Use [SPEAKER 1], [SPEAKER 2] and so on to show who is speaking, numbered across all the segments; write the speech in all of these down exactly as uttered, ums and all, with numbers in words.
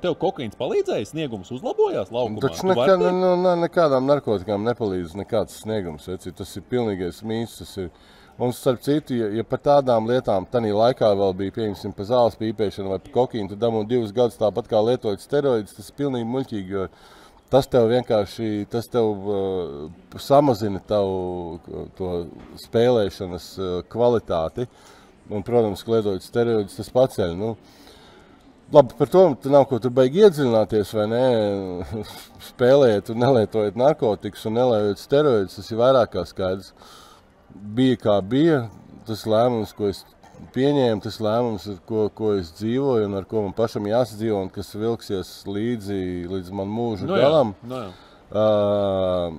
[SPEAKER 1] tev kokaīns palīdzēja, sniegums uzlabojās laukumā?
[SPEAKER 2] Taču nekā, ne, ne, nekādām narkotikām nepalīdz nekāds sniegums. Veci. Tas ir pilnīgais mīts. Tas ir. Un starp citu, ja, ja par tādām lietām tanī laikā vēl bija, pieņemsim, pa zāles pīpēšanu vai pa kokaīnu, tad dabū divus gadus tāpat kā lietojot steroidus, tas ir pilnīgi muļķīgi, jo tas tev vienkārši, tas tev uh, samazina tavu to spēlēšanas uh, kvalitāti. Un, protams, ka lietojot steroidus, tas paceļ. Nu, labi, par to nav ko tur baigi iedziļināties, vai ne? Spēlējot un nelietojot narkotikas un nelietojot steroidus, tas ir vairāk kā skaidrs. Bija kā bija, tas lēmums, ko es pieņēmu, tas lēmums, ko, ko es dzīvoju un ar ko man pašam jāsadzīvo un kas vilksies līdzi līdz man mūža
[SPEAKER 1] no jā,
[SPEAKER 2] galam.
[SPEAKER 1] No jā.
[SPEAKER 2] Uh,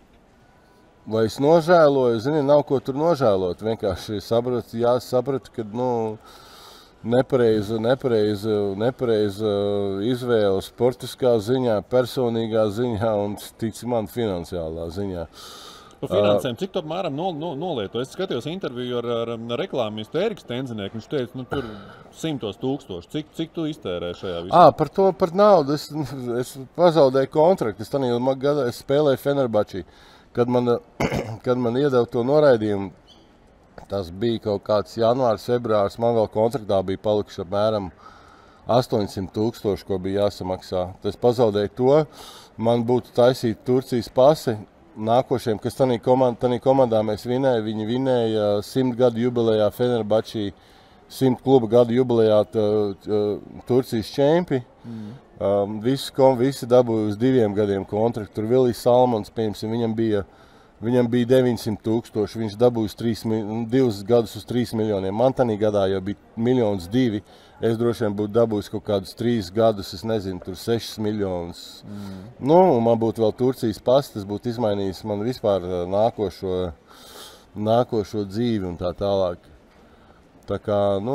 [SPEAKER 2] vai es nožēloju? Zini, nav ko tur nožēlot. Vienkārši sapratu, jāsapratu, ka, nu, nepareiza, nepareiza, nepareiza izvēle sportiskā ziņā, personīgā ziņā un, tici man, finansiālā ziņā.
[SPEAKER 1] Par finansēm, cik tu apmēram nol, nol, nolieto? Es skatījos interviju ar, ar, ar reklāmistu Ēriku Stenzinieku, viņš teica, nu tur simtos tūkstoši. Cik, cik tu iztērē šajā visā?
[SPEAKER 2] Ā, par to, par naudu. Es, es pazaudēju kontraktu. Es tanī gadā es spēlēju Fenerbahčī. Kad man, kad man iedeva to noraidījumu, tas bija kaut kāds janvārs, februārs, man vēl kontraktā bija palikuši apmēram astoņsimt tūkstoši, ko bija jāsamaksā. Tad es pazaudēju to, man būtu taisīt Turcijas pasi. Nākošiem, kas tanī komandā, tanī komandā mēs vinēja, viņi vinēja simt gadu jubilejā Fenerbahčī, simt kluba gadu jubilejā t, t, Turcijas čempi. Mm. Um, visi, kom, visi dabūja uz diviem gadiem kontraktu. Tur Vilijs Salmons, piemēram, viņam bija, viņam bija deviņsimt tūkstoši, viņš dabūja trīs, divus gadus uz trīs miljoniem. Man tanī gadā jau bija miljons divi. Es droši vien būtu dabūjis kaut kādus trīs gadus, es nezinu, tur sešas miljonus. Mm. Nu, un man būtu vēl Turcijas pasi, tas būtu izmainījis man vispār nākošo, nākošo dzīvi un tā tālāk. Tā kā, nu,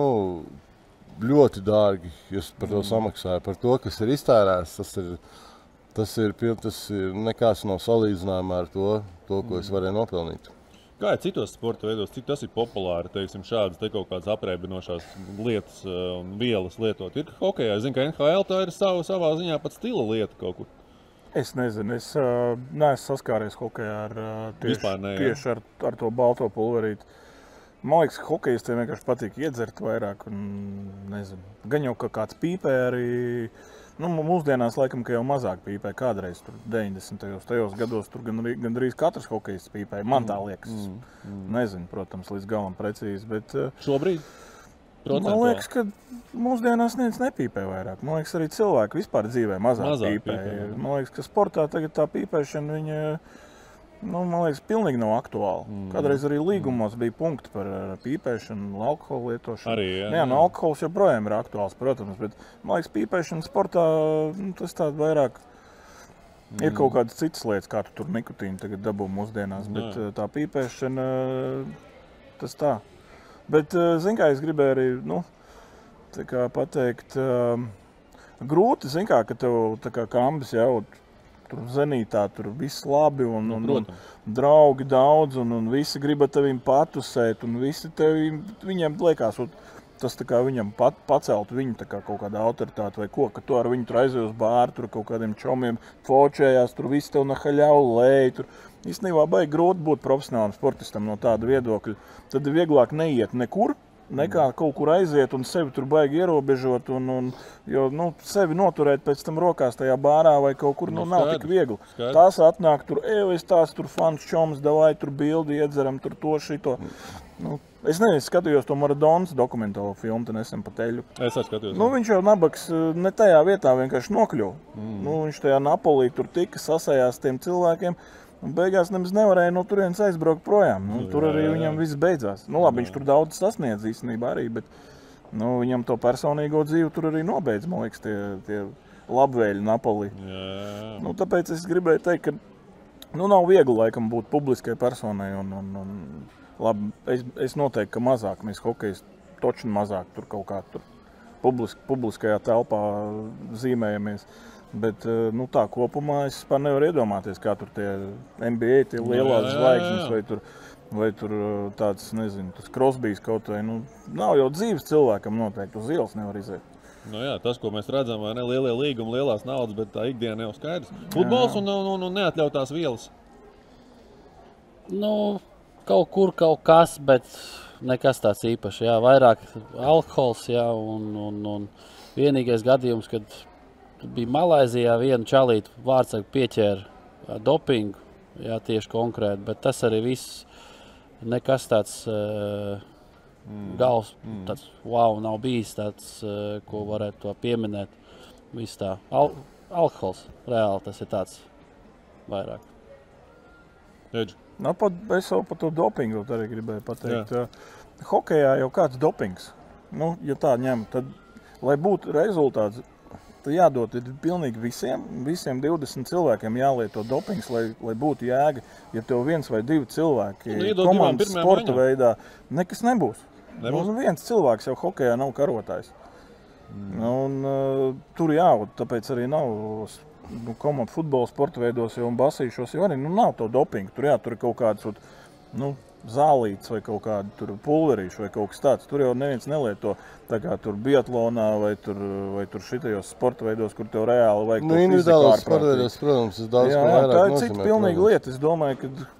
[SPEAKER 2] ļoti dārgi, es par to mm. samaksāju. Par to, kas ir iztērēts, tas ir, tas ir, tas ir nekās nav salīdzinājumā ar to, to ko es varēju nopelnīt.
[SPEAKER 1] Kā ir citos sporta veidos, cik tas ir populāri, teiksim, šādas te kaut kādas apreibinošās lietas un vielas lietot? Ir hokejā, es zinu, ka N H L tā ir savu, savā ziņā pat stila lieta kaut kur.
[SPEAKER 3] Es nezinu, es uh, neesmu saskāries hokejā ar, uh, tieši,
[SPEAKER 1] ne,
[SPEAKER 3] tieši ar, ar to balto pulverīti. Man liekas, ka hokejistiem vienkārši patīk iedzert vairāk un, nezinu, gan jau ka kāds pīpē arī. Nu, mūsdienās laikam, ka jau mazāk pīpē, kādreiz tur deviņdesmitajos tajos gados tur gan, gan drīz katrs hokejists pīpēja. Man tā liekas. Mm, mm. Nezinu, protams, līdz galam precīzi, bet...
[SPEAKER 1] Šobrīd?
[SPEAKER 3] Man liekas, ka mūsdienās neviens nepīpē vairāk. Man liekas, arī cilvēki vispār dzīvē mazāk, mazāk pīpē. pīpē. Man liekas, ka sportā tagad tā pīpēšana, viņa, nu, man liekas, pilnīgi nav aktuāla. Mm. Kādreiz arī līgumos mm. bija punkti par pīpēšanu, alkoholu lietošanu.
[SPEAKER 1] Arī, jā.
[SPEAKER 3] Jā, nu, alkohols joprojām ir aktuāls, protams, bet, man liekas, pīpēšana sportā, nu, tas tāda vairāk mm. ir kaut kādas citas lietas, kā tu tur nikotīnu tagad dabū mūsdienās, bet jā. Tā pīpēšana, tas tā. Bet, zin kā, es gribēju arī, nu, tā kā pateikt, um, grūti, zin kā, ka tev tā kā kambis jau tur zenītā, tur viss labi un, un, un draugi daudz un, un visi grib ar tevim patusēt un visi tevi, viņiem liekas, un tas tā kā viņam pat, pacelt viņu tā kā kaut kāda autoritāte vai ko, ka tu ar viņu tur aizies uz bāru, tur kaut kādiem čomiem fočējās, tur visi tev nahaļau lej, tur. Īstenībā baigi grūti būt profesionālam sportistam no tāda viedokļa. Tad ir vieglāk neiet nekur, nekā kaut kur aiziet un sevi tur baigi ierobežot. Un, un, jo nu, sevi noturēt pēc tam rokās tajā bārā vai kaut kur nu, nu, nav tik viegli. Skaidrs. Tās atnāk tur, ev, es tās tur fans čoms, davai tur bildi iedzeram, tur to šito. Nu, es nezinu, skatījos to Maradonas dokumentālo filmu, te nesen pa teļu.
[SPEAKER 1] Es skatījos.
[SPEAKER 3] Nu, viņš jau nabaks ne tajā vietā vienkārši nokļuva. Mm. Nu, viņš tajā Napolī tur tika sasējās tiem cilvēkiem. Un beigās nemaz nevarēja no turienes aizbraukt projām. Nu, tur arī viņam viss beidzās. Nu, labi, viņš tur daudz sasniedz īstenībā arī, bet nu, viņam to personīgo dzīvi tur arī nobeidz, man liekas, tie, tie labvēļi Napoli. Nu, tāpēc es gribēju teikt, ka nu, nav viegli laikam būt publiskai personai. Un, un, un, labi, es, es noteikti, ka mazāk mēs hokejs točni mazāk tur kaut kā tur publisk, publiskajā telpā zīmējamies. Bet nu, tā kopumā es vispār nevaru iedomāties, kā tur tie N B A, tie lielās zvaigznes vai tur vai tur tāds, nezinu, tas Crosbys kaut vai, nu, nav jau dzīves cilvēkam noteikti, uz ielas nevar iziet.
[SPEAKER 1] Nu jā, tas, ko mēs redzam, vai ne, lielie līgumi, lielās naudas, bet tā ikdiena jau skaidrs. Futbols un, un, un, un neatļautās vielas.
[SPEAKER 4] Nu, kaut kur kaut kas, bet nekas tāds īpaši, jā, vairāk alkohols, jā, un, un, un vienīgais gadījums, kad bija Malaizijā viena čalīta vārdsarga pieķēra dopingu, jā, tieši konkrēti, bet tas arī viss nekas tāds uh, mm. gals, mm. tāds wow nav bijis tāds, uh, ko varētu to pieminēt. Viss tā. Al alkohols, reāli tas ir tāds vairāk.
[SPEAKER 1] Edži.
[SPEAKER 3] Nu, pat, es jau par to dopingu arī gribēju pateikt. Jā. Hokejā jau kāds dopings. Nu, ja tā ņem, tad, lai būtu rezultāts, tad jādod pilnīgi visiem, visiem divdesmit cilvēkiem jālieto dopings, lai, lai būtu jēga. Ja tev viens vai divi cilvēki
[SPEAKER 1] nu,
[SPEAKER 3] komandas sporta
[SPEAKER 1] maiņā. Veidā,
[SPEAKER 3] nekas nebūs.
[SPEAKER 1] nebūs.
[SPEAKER 3] Nu, viens cilvēks jau hokejā nav karotājs. Mm. Un, uh, tur jābūt, tāpēc arī nav nu, komandu futbola sporta veidos jau un basīšos jau arī nu, nav to dopingu. Tur jā, tur ir kaut kāds nu, zālīts vai kaut kādu tur pulverīšu vai kaut kas tāds. Tur jau neviens nelieto tā kā tur biatlonā vai tur, vai tur šitajos sporta veidos, kur tev reāli vajag
[SPEAKER 2] nu, individuālos sporta veidos, protams, tas daudz
[SPEAKER 3] jā,
[SPEAKER 2] ko vairāk
[SPEAKER 3] tā ir
[SPEAKER 2] nozīmē,
[SPEAKER 3] cita pilnīga
[SPEAKER 2] protams.
[SPEAKER 3] lieta. Es domāju,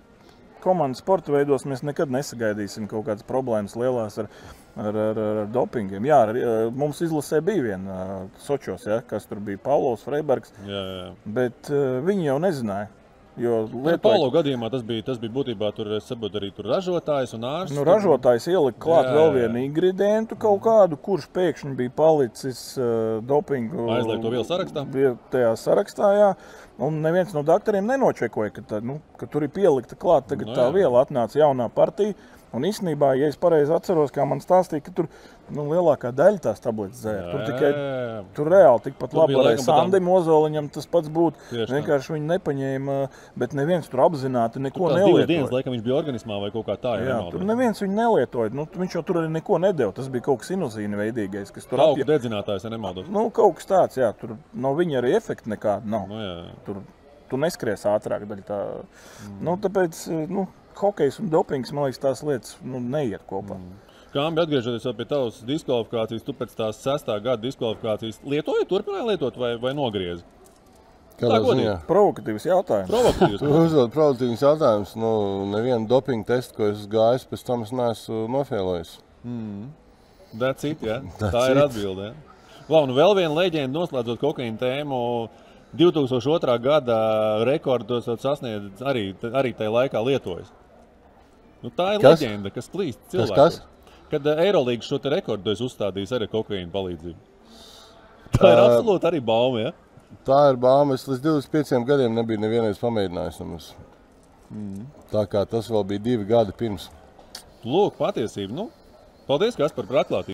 [SPEAKER 3] ka komandas sporta veidos mēs nekad nesagaidīsim kaut kādas problēmas lielās ar, ar, ar, ar dopingiem. Jā, ar, mums izlasē bija viena Sočos, ja, kas tur bija Paulovs Freibergs,
[SPEAKER 1] jā, jā.
[SPEAKER 3] bet uh, viņi jau nezināja. Jo
[SPEAKER 1] lietoja... Paulo gadījumā tas bija, tas bija būtībā tur, es saprotu, arī tur ražotājs un ārsts.
[SPEAKER 3] Nu, ražotājs ielika klāt jā, vēl vienu ingredientu kaut kādu, kurš pēkšņi bija palicis uh, dopingu.
[SPEAKER 1] Aizliegto vielu sarakstā?
[SPEAKER 3] Tajā sarakstā, jā. Un neviens no doktoriem nenočekoja, ka, tā, nu, ka tur ir pielikta klāt tagad no, tā viela, atnāca jaunā partija. Un īstenībā, ja es pareizi atceros, kā man stāstīja, ka tur nu, lielākā daļa tās tabletes dzēra. Tur tikai tur reāli tikpat labi varēja Sandim Ozoliņam tas pats būt. Vienkārši viņi nepaņēma, bet neviens tur apzināti neko
[SPEAKER 1] tur
[SPEAKER 3] nelietoja.
[SPEAKER 1] Divas dienas, laikam, viņš bija organismā vai kaut kā tā.
[SPEAKER 3] Jā, tur neviens viņu nelietoja. Nu, viņš jau tur arī neko nedeva. Tas bija kaut kas inozīni veidīgais, kas tur
[SPEAKER 1] apjā... dedzinātājs, ja nemaldos.
[SPEAKER 3] Nu, kaut kas tāds, jā. Tur no viņa arī efekta nekāda nav.
[SPEAKER 1] Nu, jā, jā.
[SPEAKER 3] Tur tu neskries ātrāk daļa tā. Mm. Nu, tāpēc, nu, hokejs un dopings, man liekas, tās lietas nu, neiet kopā. Mm.
[SPEAKER 1] Kāmbi, atgriežoties pie tavas diskvalifikācijas, tu pēc tās sestā gada diskvalifikācijas lietoji, turpināji lietot vai, vai nogriezi?
[SPEAKER 2] Kādā ziņā?
[SPEAKER 3] Provokatīvs jautājums.
[SPEAKER 1] Provokatīvs.
[SPEAKER 2] Tu uzdod provokatīvs jautājums. Nu, nevienu dopingu testu, ko es gājis, pēc tam es neesmu nofēlojis.
[SPEAKER 1] Mm. That's it, jā. Ja? Tā ir atbilde, jā. Ja? Un vēl viena leģenda noslēdzot kokaīnu tēmu. divi tūkstoši otrā gada rekordus sasniedz arī, arī tajā laikā lietojas. Nu, tā ir kas? Leģenda, kas klīst cilvēkos.
[SPEAKER 2] Kas?
[SPEAKER 1] Kad Eirolīgas šo te rekordu es uzstādījis arī kokaīnu palīdzību. Tā ir uh, absolūti arī bauma, ja?
[SPEAKER 2] Tā ir bauma. Es līdz divdesmit pieciem gadiem nebiju nevienreiz pamēģinājis. Mm. Tā kā tas vēl bija divi gadi pirms.
[SPEAKER 1] Lūk, patiesība. Nu, paldies, Kaspar, par atklātību.